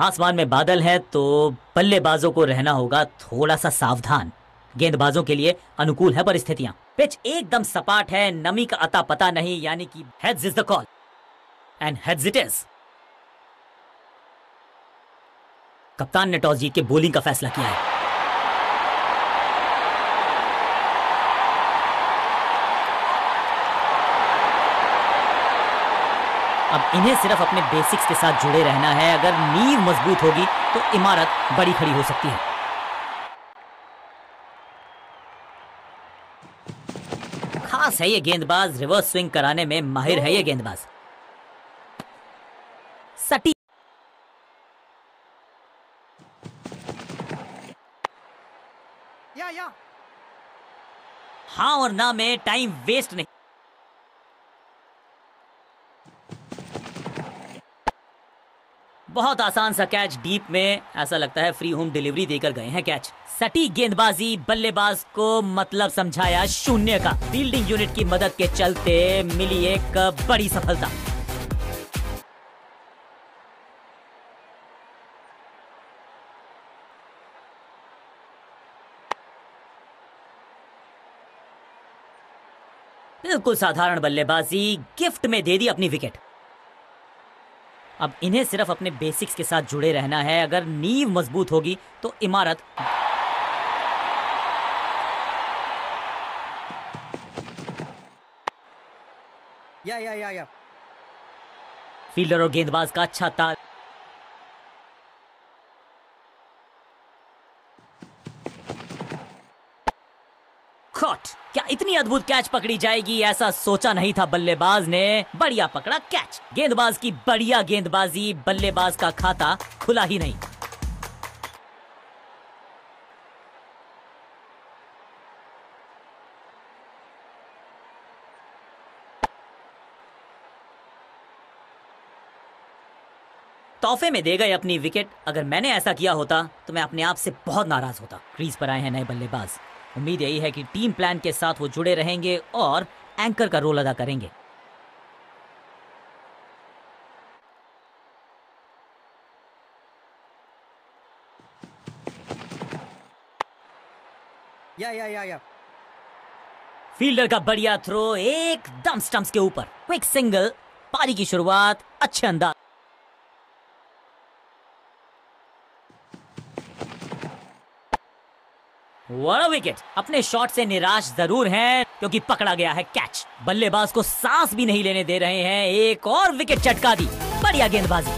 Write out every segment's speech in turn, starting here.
आसमान में बादल है तो बल्लेबाजों को रहना होगा थोड़ा सा सावधान। गेंदबाजों के लिए अनुकूल है परिस्थितियां। पिच एकदम सपाट है, नमी का अता पता नहीं, यानी कि heads is the call and heads it is. कप्तान ने टॉस जीत के बॉलिंग का फैसला किया है। अब इन्हें सिर्फ अपने बेसिक्स के साथ जुड़े रहना है। अगर नींव मजबूत होगी तो इमारत बड़ी खड़ी हो सकती है। खास है ये गेंदबाज, रिवर्स स्विंग कराने में माहिर है ये गेंदबाज। सटी या हाँ और ना में टाइम वेस्ट नहीं। बहुत आसान सा कैच डीप में, ऐसा लगता है फ्री होम डिलीवरी देकर गए हैं कैच। सटीक गेंदबाजी, बल्लेबाज को मतलब समझाया शून्य का। फील्डिंग यूनिट की मदद के चलते मिली एक बड़ी सफलता। बिल्कुल साधारण बल्लेबाजी, गिफ्ट में दे दी अपनी विकेट। अब इन्हें सिर्फ अपने बेसिक्स के साथ जुड़े रहना है। अगर नींव मजबूत होगी तो इमारत या फील्डर और गेंदबाज का अच्छा ताल। कॉट। क्या इतनी अद्भुत कैच पकड़ी जाएगी, ऐसा सोचा नहीं था बल्लेबाज ने। बढ़िया पकड़ा कैच। गेंदबाज की बढ़िया गेंदबाजी, बल्लेबाज का खाता खुला ही नहीं। तोहफे में दे गए अपनी विकेट। अगर मैंने ऐसा किया होता तो मैं अपने आप से बहुत नाराज होता। क्रीज पर आए हैं नए बल्लेबाज। उम्मीद यही है कि टीम प्लान के साथ वो जुड़े रहेंगे और एंकर का रोल अदा करेंगे। या फील्डर का बढ़िया थ्रो एकदम स्टंप्स के ऊपर। Quick single. पारी की शुरुआत अच्छे अंदाज। What a wicket. अपने शॉट से निराश जरूर हैं क्योंकि पकड़ा गया है कैच। बल्लेबाज को सांस भी नहीं लेने दे रहे हैं। एक और विकेट चटका दी। बढ़िया गेंदबाजी।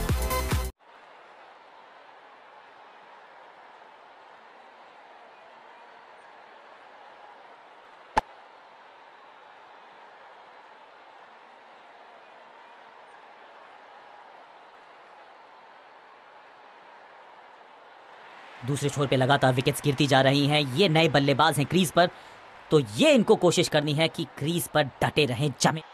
दूसरे छोर पे लगातार विकेट्स गिरती जा रही हैं। ये नए बल्लेबाज हैं क्रीज पर, तो ये इनको कोशिश करनी है कि क्रीज पर डटे रहें, जमे।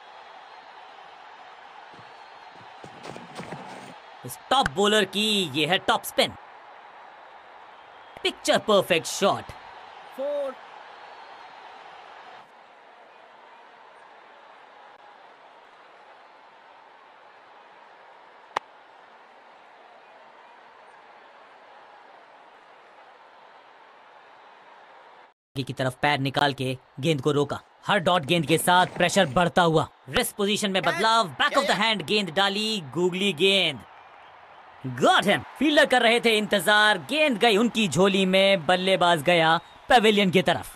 इस टॉप बॉलर की ये है top spin. Picture perfect shot. 4 की तरफ पैर निकाल के गेंद को रोका। हर डॉट गेंद के साथ प्रेशर बढ़ता हुआ। रिस्ट पोजीशन में बदलाव। बैक ऑफ द हैंड गेंद डाली। गूगली गेंद। Got him. फील्डर कर रहे थे इंतजार। गेंद गई उनकी झोली में। बल्लेबाज गया पवेलियन की तरफ।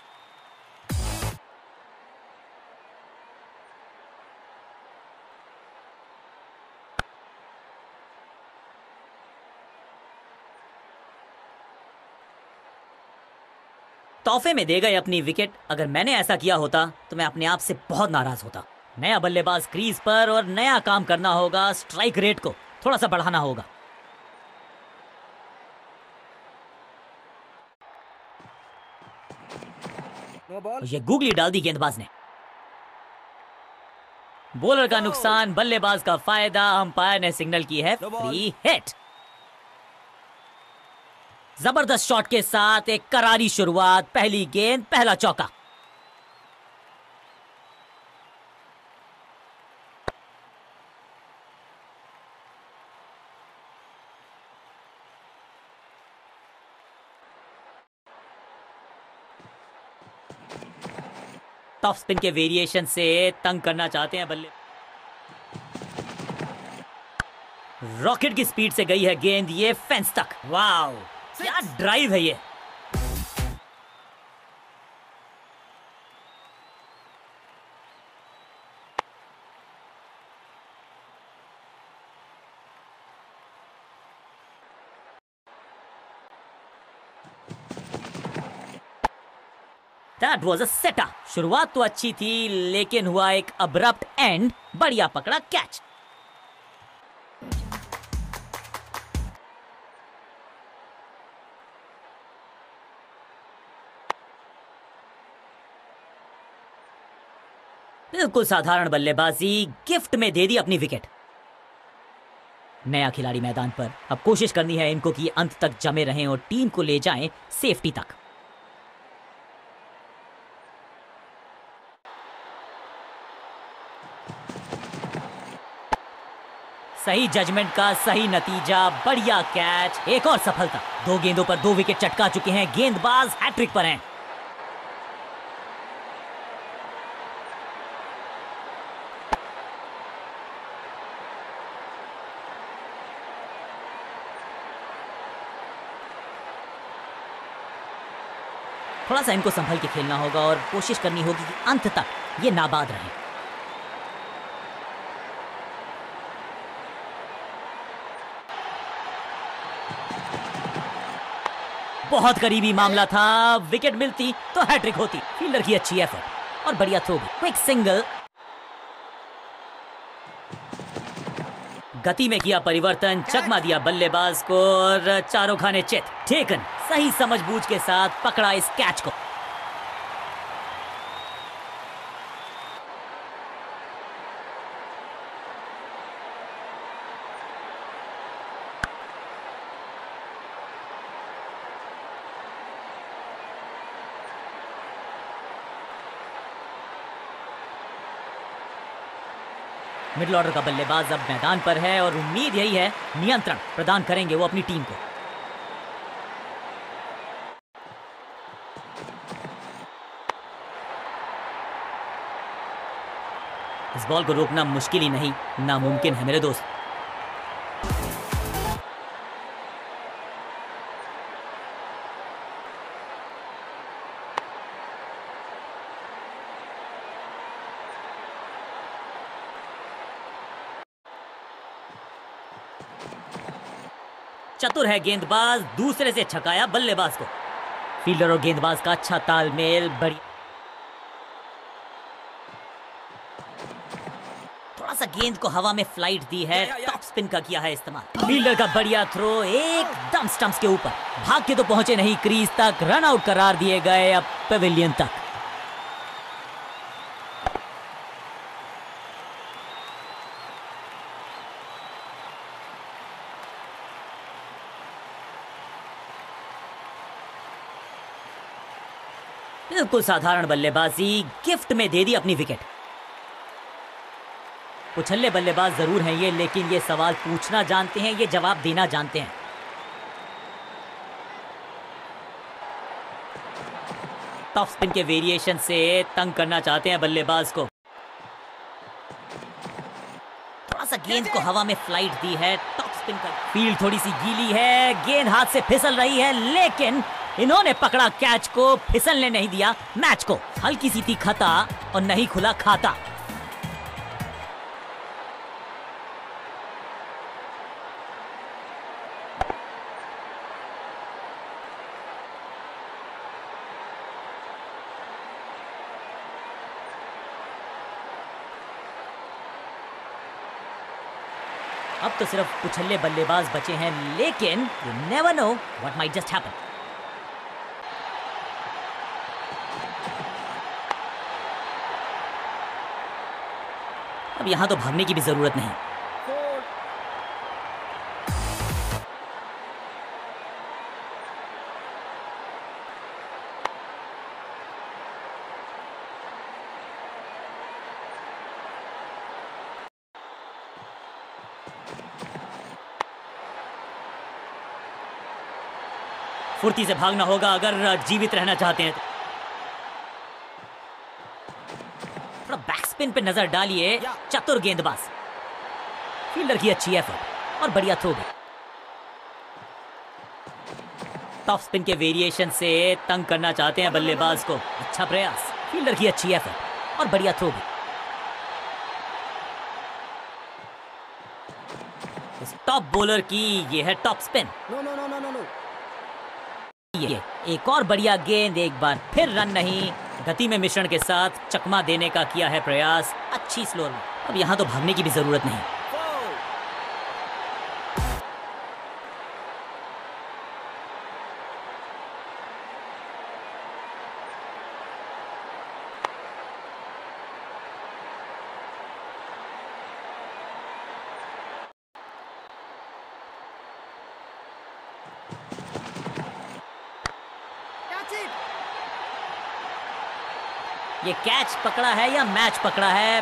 तोहफे में दे गए अपनी विकेट। अगर मैंने ऐसा किया होता तो मैं अपने आप से बहुत नाराज होता। नया बल्लेबाज क्रीज पर और नया काम करना होगा। स्ट्राइक रेट को थोड़ा सा बढ़ाना होगा। नो बॉल ये गूगली डाल दी गेंदबाज ने। बॉलर का नुकसान, बल्लेबाज का फायदा। अंपायर ने सिग्नल की है फ्री हिट। जबरदस्त शॉट के साथ एक करारी शुरुआत। पहली गेंद पहला चौका। टॉप स्पिन के वेरिएशन से तंग करना चाहते हैं बल्ले। रॉकेट की स्पीड से गई है गेंद ये फेंस तक। वाओ, क्या ड्राइव है ये। That was a setup. शुरुआत तो अच्छी थी लेकिन हुआ एक अब्रप्ट एंड। बढ़िया पकड़ा कैच। बिल्कुल साधारण बल्लेबाजी, गिफ्ट में दे दी अपनी विकेट। नया खिलाड़ी मैदान पर, अब कोशिश करनी है इनको कि अंत तक जमे रहें और टीम को ले जाएं सेफ्टी तक। सही जजमेंट का सही नतीजा, बढ़िया कैच, एक और सफलता। 2 गेंदों पर 2 विकेट चटका चुके हैं गेंदबाज, हैट्रिक पर हैं। थोड़ा सा इनको संभल के खेलना होगा और कोशिश करनी होगी कि अंत तक ये नाबाद रहें। बहुत करीबी मामला था, विकेट मिलती तो हैट्रिक होती। फील्डर की अच्छी एफर्ट और बढ़िया थ्रो भी। Quick single. गति में किया परिवर्तन, चकमा दिया बल्लेबाज को और चारों खाने चित। टेकन, सही समझबूझ के साथ पकड़ा इस कैच को। मिडिल ऑर्डर का बल्लेबाज अब मैदान पर है और उम्मीद यही है नियंत्रण प्रदान करेंगे वो अपनी टीम को। इस बॉल को रोकना मुश्किल ही नहीं, नामुमकिन है मेरे दोस्त। चतुर है गेंदबाज, दूसरे से छकाया बल्लेबाज को। फील्डर और गेंदबाज का अच्छा तालमेल, बढ़िया। थोड़ा सा गेंद को हवा में फ्लाइट दी है, टॉप स्पिन का किया है इस्तेमाल। फील्डर का बढ़िया थ्रो एकदम स्टंप्स के ऊपर। भाग के तो पहुंचे नहीं क्रीज तक, रन आउट करार दिए गए अब पेविलियन तक। बिल्कुल साधारण बल्लेबाजी, गिफ्ट में दे दी अपनी विकेट। उछल्ले बल्लेबाज जरूर हैं ये, लेकिन ये सवाल पूछना जानते हैं, ये जवाब देना जानते हैं। टॉप स्पिन के वेरिएशन से तंग करना चाहते हैं बल्लेबाज को। थोड़ा सा गेंद को हवा में फ्लाइट दी है, टॉप स्पिन का। फील्ड थोड़ी सी गीली है, गेंद हाथ से फिसल रही है, लेकिन इन्होंने पकड़ा कैच को, फिसलने नहीं दिया मैच को। हल्की सी थी खता और नहीं खुला खाता। अब तो सिर्फ उछल्ले बल्लेबाज बचे हैं, लेकिन you never know what might just happen. अब यहां तो भागने की भी जरूरत नहीं। फुर्ती से भागना होगा अगर जीवित रहना चाहते हैं तो। स्पिन पे नजर डालिए, चतुर गेंदबाज। फील्डर की अच्छी एफर्ट और बढ़िया थ्रो भी। टॉप स्पिन के वेरिएशन से तंग करना चाहते हैं बल्लेबाज को। अच्छा प्रयास। फील्डर की अच्छी एफर्ट और बढ़िया थ्रो भी। इस टॉप बॉलर की ये है top spin. No no no no no no. ये एक और बढ़िया गेंद, एक बार फिर रन नहीं। गति में मिश्रण के साथ चकमा देने का किया है प्रयास। अच्छी स्लोर में। अब यहाँ तो भागने की भी जरूरत नहीं। ये कैच पकड़ा है या मैच पकड़ा है?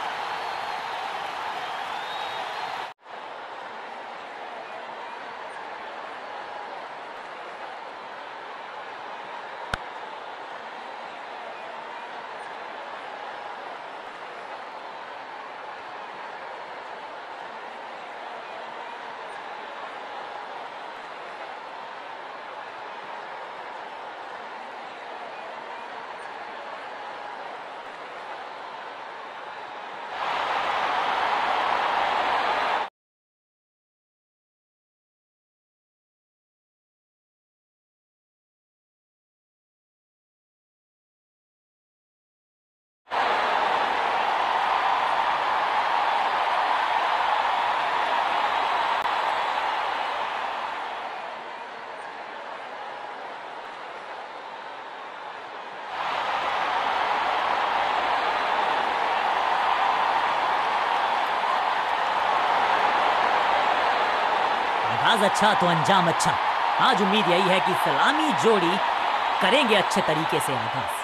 आगाज अच्छा तो अंजाम अच्छा। आज उम्मीद यही है कि सलामी जोड़ी करेंगे अच्छे तरीके से आगाज।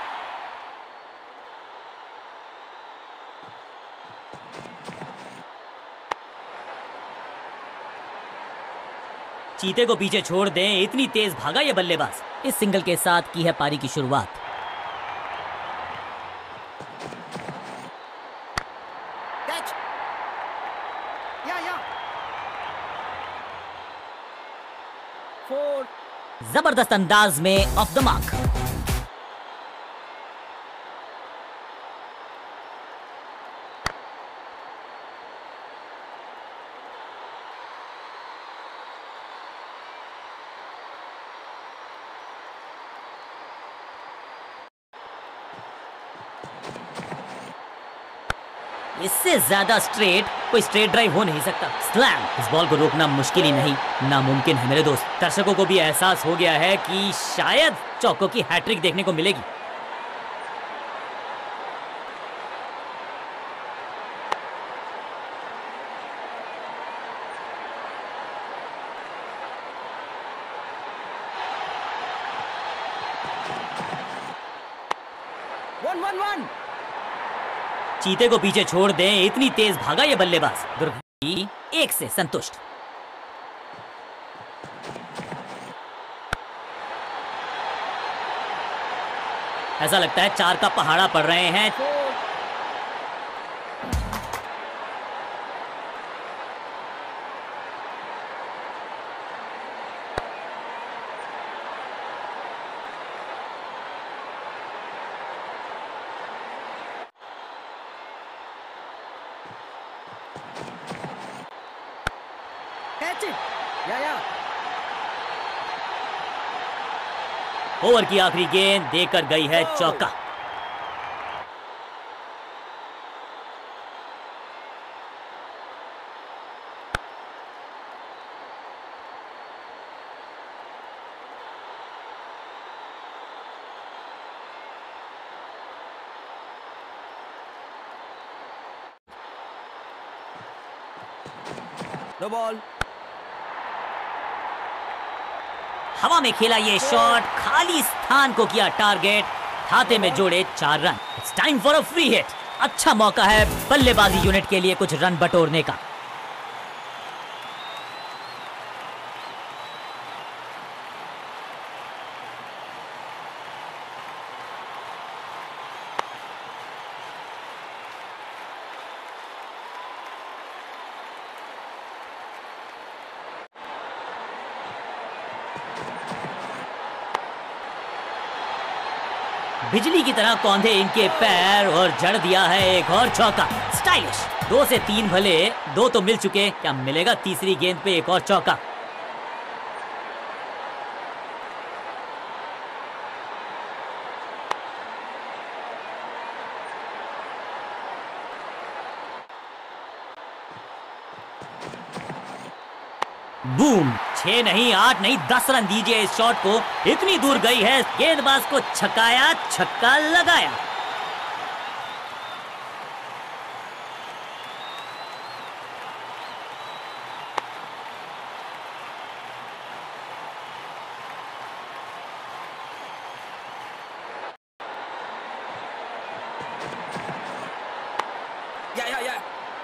चीते को पीछे छोड़ दें, इतनी तेज भागा ये बल्लेबाज। इस सिंगल के साथ की है पारी की शुरुआत। जबरदस्त अंदाज में ऑफ द मार्क। इससे ज्यादा स्ट्रेट कोई स्ट्रेट ड्राइव हो नहीं सकता। स्लैम। इस बॉल को रोकना मुश्किल ही नहीं, नामुमकिन है मेरे दोस्त। दर्शकों को भी एहसास हो गया है कि शायद चौकों की हैट्रिक देखने को मिलेगी। चीते को पीछे छोड़ दें, इतनी तेज भागा ये बल्लेबाज। दुर्घटना 1 से संतुष्ट। ऐसा लगता है 4 का पहाड़ा पड़ रहे हैं। ओवर की आखिरी गेंद देकर गई है चौका। No ball. हवा में खेला ये शॉट, खाली स्थान को किया टारगेट, खाते में जोड़े 4 run. It's time for a free hit. अच्छा मौका है बल्लेबाजी यूनिट के लिए कुछ रन बटोरने का। बिजली की तरह कौंधे इनके पैर और जड़ दिया है एक और चौका। स्टाइलिश। 2 से 3 भले, 2 तो मिल चुके, क्या मिलेगा तीसरी गेंद पे एक और चौका। बूम। 6 नहीं, 8 नहीं, 10 रन दीजिए इस शॉट को। इतनी दूर गई है, गेंदबाज को छकाया, छक्का लगाया। Yeah.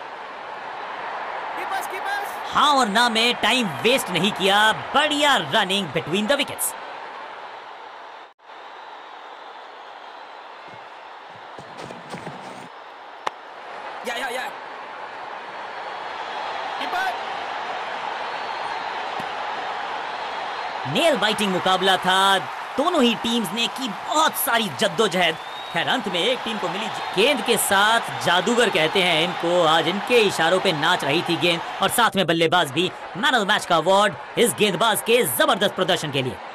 Keepers. हाँ और ना में टाइम वेस्ट नहीं किया। बढ़िया running between the wickets. Yeah. Keeper. Nail biting मुकाबला था। दोनों ही टीम्स ने की बहुत सारी जद्दोजहद। खैर अंत में एक टीम को मिली गेंद के साथ जादूगर कहते हैं इनको। आज इनके इशारों पे नाच रही थी गेंद और साथ में बल्लेबाज भी। मैन ऑफ द मैच का अवार्ड इस गेंदबाज के जबरदस्त प्रदर्शन के लिए।